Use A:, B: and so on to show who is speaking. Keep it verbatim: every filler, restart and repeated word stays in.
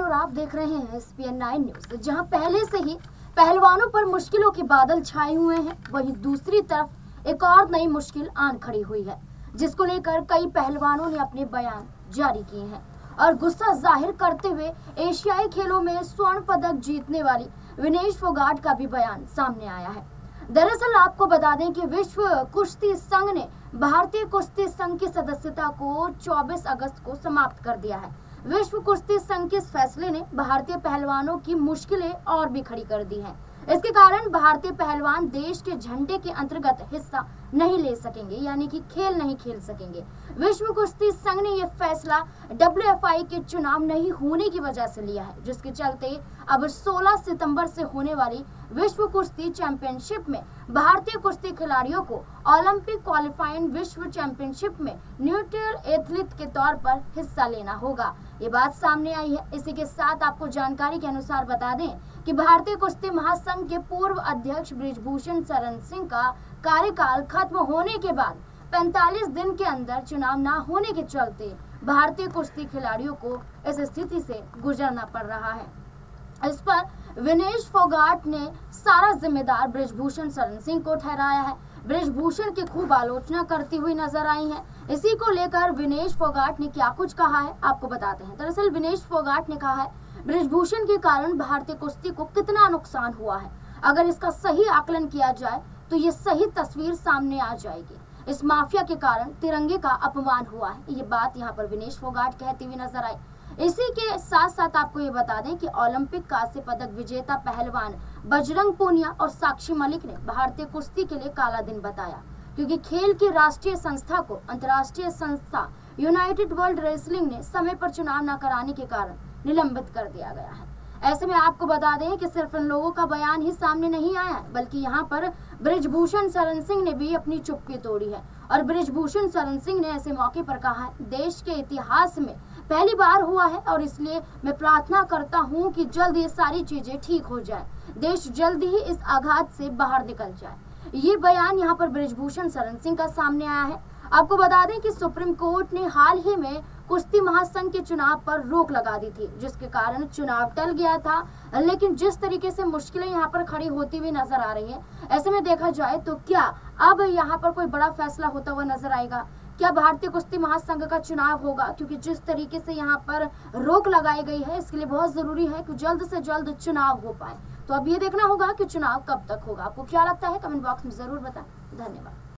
A: और आप देख रहे हैं S P N nine news, जहां पहले से ही पहलवानों पर मुश्किलों के बादल छाए हुए हैं, वहीं दूसरी तरफ एक और नई मुश्किल आन खड़ी हुई है, जिसको लेकर कई पहलवानों ने अपने बयान जारी किए हैं और गुस्सा जाहिर करते हुए एशियाई खेलों में स्वर्ण पदक जीतने वाली विनेश फोगाट का भी बयान सामने आया है। दरअसल आपको बता दें कि विश्व कुश्ती संघ ने भारतीय कुश्ती संघ की सदस्यता को चौबीस अगस्त को समाप्त कर दिया है। विश्व कुश्ती संघ के इस फैसले ने भारतीय पहलवानों की मुश्किलें और भी खड़ी कर दी हैं। इसके कारण भारतीय पहलवान देश के झंडे के अंतर्गत हिस्सा नहीं ले सकेंगे, यानी कि खेल नहीं खेल सकेंगे। विश्व कुश्ती संघ ने यह फैसला डब्ल्यू एफ आई के चुनाव नहीं होने की वजह से लिया है, जिसके चलते अब सोलह सितंबर से होने वाली विश्व कुश्ती चैंपियनशिप में भारतीय कुश्ती खिलाड़ियों को ओलंपिक क्वालिफाइंग विश्व चैंपियनशिप में न्यूट्रल एथलीट के तौर पर हिस्सा लेना होगा। ये बात सामने आई है। इसी के साथ आपको जानकारी के अनुसार बता दें कि भारतीय कुश्ती महासंघ के पूर्व अध्यक्ष बृजभूषण शरण सिंह का कार्यकाल खत्म होने के बाद पैंतालीस दिन के अंदर चुनाव न होने के चलते भारतीय कुश्ती खिलाड़ियों को इस स्थिति से गुजरना पड़ रहा है। इस पर विनेश फोगाट ने सारा जिम्मेदार बृजभूषण शरण सिंह को ठहराया है। बृजभूषण की खूब आलोचना करती हुई नजर आई है। इसी को लेकर विनेश फोगाट ने क्या कुछ कहा है आपको बताते हैं। दरअसल विनेश फोगाट ने कहा है, बृजभूषण के कारण भारतीय कुश्ती को कितना नुकसान हुआ है, अगर इसका सही आकलन किया जाए तो ये सही तस्वीर सामने आ जाएगी। इस माफिया के कारण तिरंगे का अपमान हुआ है। ये बात यहाँ पर विनेश फोगाट कहती हुई नजर आई। इसी के साथ साथ आपको ये बता दें कि ओलंपिक कांस्य पदक विजेता पहलवान बजरंग पूनिया और साक्षी मलिक ने भारतीय कुश्ती के लिए काला दिन बताया, क्योंकि खेल की राष्ट्रीय संस्था को अंतर्राष्ट्रीय संस्था यूनाइटेड वर्ल्ड रेसलिंग ने समय पर चुनाव न कराने के कारण निलंबित कर दिया गया है। ऐसे में आपको बता दें कि सिर्फ इन लोगों का बयान ही सामने नहीं आया है, बल्कि यहाँ पर बृजभूषण शरण सिंह ने भी अपनी चुप्पी तोड़ी है। और बृजभूषण शरण सिंह ने ऐसे मौके पर कहा है, देश के इतिहास में पहली बार हुआ है और इसलिए मैं प्रार्थना करता हूँ कि जल्द ये सारी चीजें ठीक हो जाए, देश जल्द ही इस आघात से बाहर निकल जाए। ये बयान यहाँ पर बृजभूषण शरण सिंह का सामने आया है। आपको बता दें कि सुप्रीम कोर्ट ने हाल ही में कुश्ती महासंघ के चुनाव पर रोक लगा दी थी, जिसके कारण चुनाव टल गया था। लेकिन जिस तरीके से मुश्किलें यहाँ पर खड़ी होती हुई नजर आ रही है, ऐसे में देखा जाए तो क्या अब यहाँ पर कोई बड़ा फैसला होता हुआ नजर आएगा? क्या भारतीय कुश्ती महासंघ का चुनाव होगा? क्योंकि जिस तरीके से यहाँ पर रोक लगाई गई है, इसके लिए बहुत जरूरी है कि जल्द से जल्द चुनाव हो पाए। तो अब ये देखना होगा कि चुनाव कब तक होगा। आपको क्या लगता है? कमेंट बॉक्स में जरूर बताएं। धन्यवाद।